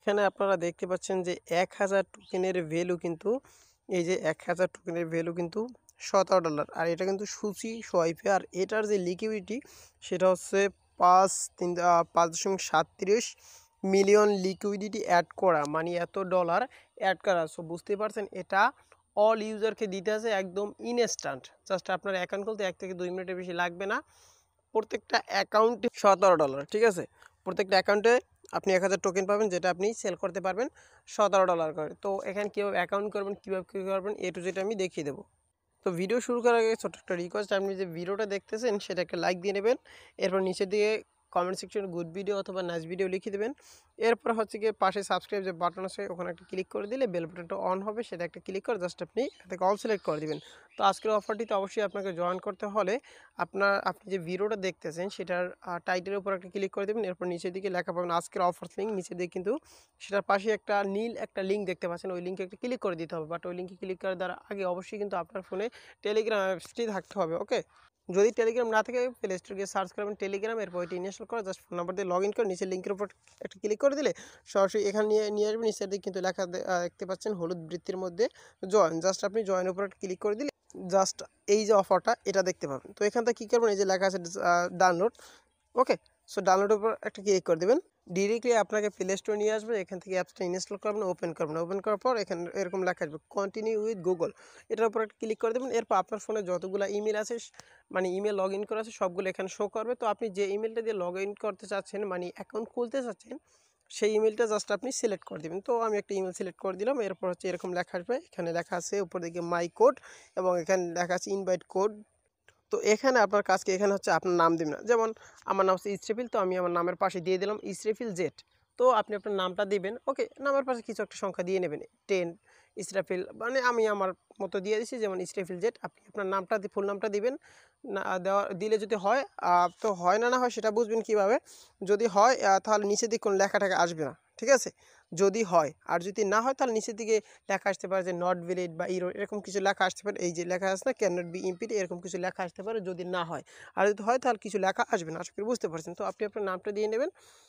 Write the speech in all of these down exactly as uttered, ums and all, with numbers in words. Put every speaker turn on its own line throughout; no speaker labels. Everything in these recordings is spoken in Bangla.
এখানে আপনারা দেখতে পাচ্ছেন যে এক হাজার টোকেনের ভ্যালু কিন্তু এই যে এক হাজার টোকেনের ভ্যালু কিন্তু সতেরো ডলার, আর এটা কিন্তু সূচি সোয়াইপে, আর এটার যে লিকুইডিটি সেটা হচ্ছে পাঁচ তিন পাঁচ দশমিক সাতত্রিশ মিলিয়ন লিকুইডিটি অ্যাড করা, মানে এত ডলার অ্যাড করা। সো বুঝতে পারছেন এটা অল ইউজারকে দিতে আছে একদম ইনস্ট্যান্ট। জাস্ট আপনার অ্যাকাউন্ট খুলতে এক থেকে দুই মিনিটের বেশি লাগবে না। প্রত্যেকটা অ্যাকাউন্টে সতেরো ডলার, ঠিক আছে। প্রত্যেকটা অ্যাকাউন্টে আপনি এক হাজার টোকেন পাবেন, যেটা আপনি সেল করতে পারবেন সতেরো ডলার করে। তো এখানে কীভাবে অ্যাকাউন্ট করবেন, কীভাবে কী করবেন, এ টু জেড আমি দেখিয়ে দেবো। তো ভিডিও শুরু করার আগে ছোট্ট একটা রিকোয়েস্ট, আপনি যে ভিডিওটা দেখতেছেন সেটা একটা লাইক দিয়ে নেবেন। এরপর নিচের দিকে কমেন্ট সেকশনে গুড ভিডিও অথবা নাইস ভিডিও লিখে দেবেন। এরপর হচ্ছে গিয়ে পাশে সাবস্ক্রাইব যে বাটন আছে ওখানে একটা ক্লিক করে দিলে বেল বাটনটা অন হবে, সেটা একটা ক্লিক করে জাস্ট আপনি এটাকে অল সিলেক্ট করে দিবেন। তো আজকের অফারটিতে অবশ্যই আপনাকে জয়েন করতে হলে আপনার আপনি যে ভিডিওটা দেখতেছেন সেটার টাইটেলের উপর একটা ক্লিক করে দেবেন। এরপর নিচের দিকে লেখা পাবেন আজকের অফার লিঙ্ক, নিচের দিকে কিন্তু সেটার পাশে একটা নীল একটা লিঙ্ক দেখতে পাচ্ছেন, ওই লিঙ্কে একটা ক্লিক করে দিতে হবে। বাট ওই লিঙ্কে ক্লিক করার দ্বারা আগে অবশ্যই কিন্তু আপনার ফোনে টেলিগ্রাম অ্যাপসটি থাকতে হবে। ওকে, যদি টেলিগ্রাম না থাকে প্লে স্টোরে গিয়ে সার্চ করবেন টেলিগ্রাম, এরপর ওইটি ইনস্টল করে জাস্ট ফোন নাম্বার দিয়ে লগ ইন করে নিচের লিঙ্কের উপর একটা ক্লিক করে দিলে সরাসরি এখানে নিয়ে নিয়ে আসবেন। নিচের দিকে কিন্তু লেখা দেখতে পাচ্ছেন হলুদ বৃত্তির মধ্যে জয়েন, জাস্ট আপনি জয়েনের উপর একটা ক্লিক করে দিলে জাস্ট এই যে অফারটা এটা দেখতে পাবেন। তো এখান থেকে কী করবেন, এই যে লেখা আছে ডাউনলোড, ওকে, সো ডাউনলোডের উপর একটা ক্লিক করে দেবেন। ডিরেক্টলি আপনাকে প্লে স্টোরে নিয়ে আসবে, এখান থেকে অ্যাপসটা ইনস্টল করবেন, ওপেন করবেন। ওপেন করার পর এখানে এরকম লেখা আসবে কন্টিনিউ উইথ গুগল, এটার উপর একটা ক্লিক করে দেবেন। এরপর আপনার ফোনে যতগুলো ইমেল আছে মানে ইমেল লগ ইন করা আছে সবগুলো এখানে শো করবে। তো আপনি যে ইমেলটা দিয়ে লগ ইন করতে চাচ্ছেন মানে অ্যাকাউন্ট খুলতে চাচ্ছেন সেই ইমেলটা জাস্ট আপনি সিলেক্ট করে দেবেন। তো আমি একটা ইমেল সিলেক্ট করে দিলাম। এরপর হচ্ছে এরকম লেখা আসবে, এখানে লেখা আছে উপর দিকে মাই কোড এবং এখানে লেখা আছে ইনভাইট কোড। তো এখানে আপনার কাজকে এখানে হচ্ছে আপনার নাম দিবেন না, যেমন আমার নাম হচ্ছে ইসরাফিল, তো আমি আমার নামের পাশে দিয়ে দিলাম ইসরাফিল জেড। তো আপনি আপনার নামটা দিবেন, ওকে, নামের পাশে কিছু একটা সংখ্যা দিয়ে নেবেন, টেন ইসরাফিল, মানে আমি আমার মতো দিয়ে দিচ্ছি যেমন ইসরাফিল জেড। আপনি আপনার নামটা ফুল নামটা দিবেন না, দেওয়া দিলে যদি হয় তো হয়, না না হয় সেটা বুঝবেন কীভাবে। যদি হয় তাহলে নিচের দিকে কোনো লেখাটাকে আসবে না, ঠিক আছে, যদি হয়। আর যদি না হয় তাহলে নিচের দিকে লেখা আসতে পারে যে নট ভ্যালিড বা ইরো, এরকম কিছু লেখা আসতে পারে। এই যে লেখা আসে না ক্যান নট বি ইম্পিড, এরকম কিছু লেখা আসতে পারে যদি না হয়। আর যদি হয় তাহলে কিছু লেখা আসবে না, আশা করি বুঝতে পারছেন। তো আপনি আপনার নামটা দিয়ে নেবেন,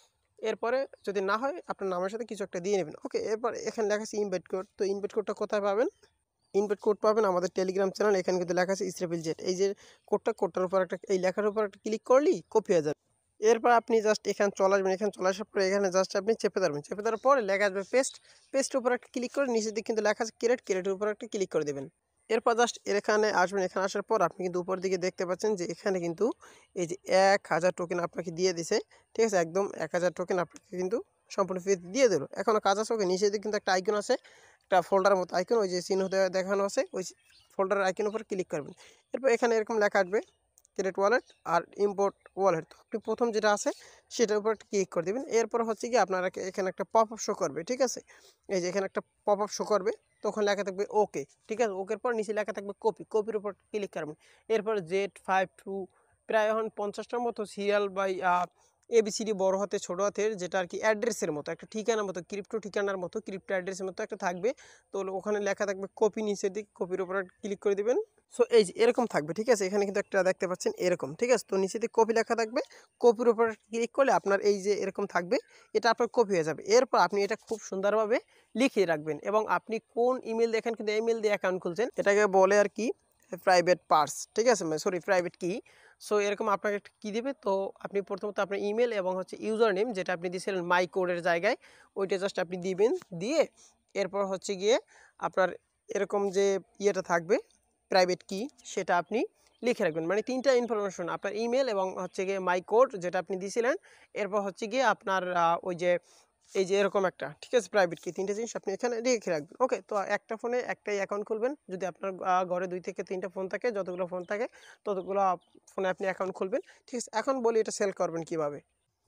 এরপরে যদি না হয় আপনার নামের সাথে কিছু একটা দিয়ে নেবেন, ওকে। এরপর এখানে লেখা আছে ইনভাইট কোড, তো ইনভাইট কোডটা কোথায় পাবেন, ইনভাইট কোড পাবেন আমাদের টেলিগ্রাম চ্যানেল, এখানে কিন্তু লেখা আছে ইসরাফিল জেড, এই যে কোডটা, কোডটার উপর একটা এই লেখার উপর একটা ক্লিক করলেই কপি হয়ে যাবে। এরপর আপনি জাস্ট এখানে চলে আসবেন, এখানে চলে আসার পরে এখানে জাস্ট আপনি চেপে ধরবেন, চেপে ধরার পরে লেখা আসবে পেস্ট, পেস্টের উপর একটা ক্লিক করে নিচের দিকে কিন্তু লেখা আছে ক্রিয়েট, ক্রিয়েটের উপর একটা ক্লিক করে দেবেন। এরপর জাস্ট এখানে আসবেন, এখানে আসার পর আপনি কিন্তু উপর দিকে দেখতে পাচ্ছেন যে এখানে কিন্তু এই যে এক হাজার টোকেন আপনাকে দিয়ে দিছে, ঠিক আছে, একদম এক হাজার টোকেন আপনাকে কিন্তু সম্পূর্ণ ফ্রি দিয়ে দিল। এখনও কাজ আছে, ওকে। নিচের দিকে কিন্তু একটা আইকন আছে, একটা ফোল্ডারের মতো আইকন, ওই যে চিহ্ন দেখানো আছে ওই ফোল্ডারের আইকনের উপর ক্লিক করবেন। এরপর এখানে এরকম লেখা আসবে ক্রিয়েট ওয়ালেট আর ইম্পোর্ট ওয়ালেট, তো আপনি প্রথম যেটা আছে সেটার উপর একটা ক্লিক করে দেবেন। এরপর হচ্ছে কি আপনারা এখানে একটা পপ আপ শো করবে, ঠিক আছে, এই যে এখানে একটা পপ আপ শো করবে, তখন লেখা থাকবে ওকে, ঠিক আছে, ওকের পর নিচে লেখা থাকবে কপি, কপির উপর ক্লিক করবেন। এরপর জেড ফাইভ টু প্রায় এখন পঞ্চাশটার মতো সিরিয়াল বাই এবিসিডি বড় হাতে ছোটো হাতের, যেটা আর কি অ্যাড্রেসের মতো একটা ঠিকানার মতো, ক্রিপ্টো ঠিকানার মতো, ক্রিপ্টো অ্যাড্রেসের মতো একটা থাকবে। তো ওখানে লেখা থাকবে কপি, নিচের দিকে কপির উপর ক্লিক করে দেবেন। সো এই যে এরকম থাকবে, ঠিক আছে, এখানে কিন্তু একটা দেখতে পাচ্ছেন এরকম, ঠিক আছে। তো নিচে দিকে কপি লেখা থাকবে, কপির উপর ক্লিক করলে আপনার এই যে এরকম থাকবে, এটা আপনার কপি হয়ে যাবে। এরপর আপনি এটা খুব সুন্দরভাবে লিখিয়ে রাখবেন এবং আপনি কোন ইমেল দেখেন কিন্তু ইমেল দিয়ে অ্যাকাউন্ট খুলছেন এটাকে বলে আর কি প্রাইভেট পার্স, ঠিক আছে, সরি প্রাইভেট কি। সো এরকম আপনাকে একটা কী দেবে, তো আপনি প্রথমত আপনার ইমেল এবং হচ্ছে ইউজার নেম যেটা আপনি দিয়েছিলেন মাই কোডের জায়গায় ওইটা জাস্ট আপনি দিবেন, দিয়ে এরপর হচ্ছে গিয়ে আপনার এরকম যে ইয়েটা থাকবে প্রাইভেট কি সেটা আপনি লিখে রাখবেন। মানে তিনটা ইনফরমেশন, আপনার ইমেল এবং হচ্ছে গিয়ে মাই কোড যেটা আপনি দিয়েছিলেন, এরপর হচ্ছে গিয়ে আপনার ওই যে এই যে এরকম একটা, ঠিক আছে, প্রাইভেট কি, তিনটা জিনিস আপনি এখানে লিখে রাখবেন, ওকে। তো একটা ফোনে একটাই অ্যাকাউন্ট খুলবেন, যদি আপনার ঘরে দুই থেকে তিনটা ফোন থাকে, যতগুলো ফোন থাকে ততগুলো ফোনে আপনি অ্যাকাউন্ট খুলবেন, ঠিক আছে। এখন বলি এটা সেল করবেন কিভাবে।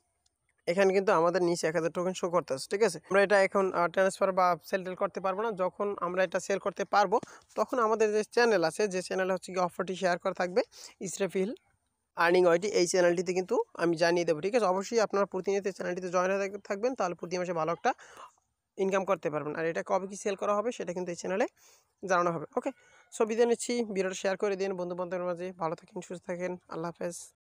এখানে কিন্তু আমাদের নিচে এক হাজার টোকেন শো করতেছে, ঠিক আছে। আমরা এটা এখন ট্রান্সফার বা সেল টেল করতে পারবো না, যখন আমরা এটা সেল করতে পারবো তখন আমাদের যে চ্যানেল আছে, যে চ্যানেল হচ্ছে কি অফারটি শেয়ার করা থাকবে ইসরাফিল আর্নিং ওয়াইটি, এই চ্যানেলটিতে কিন্তু আমি জানিয়ে দেবো, ঠিক আছে। অবশ্যই আপনারা প্রতিনিয়ত চ্যানেলটিতে জয়েন হয়ে থাকবেন, তাহলে প্রতি মাসে ভালো একটা ইনকাম করতে পারবেন। আর এটা কবে কি সেল করা হবে সেটা কিন্তু এই চ্যানেলে জানানো হবে, ওকে। সো বিদায় নিচ্ছি, ভিডিওটা শেয়ার করে দিন বন্ধু বান্ধবের মাঝে। ভালো থাকেন, সুস্থ থাকেন, আল্লাহ হাফেজ।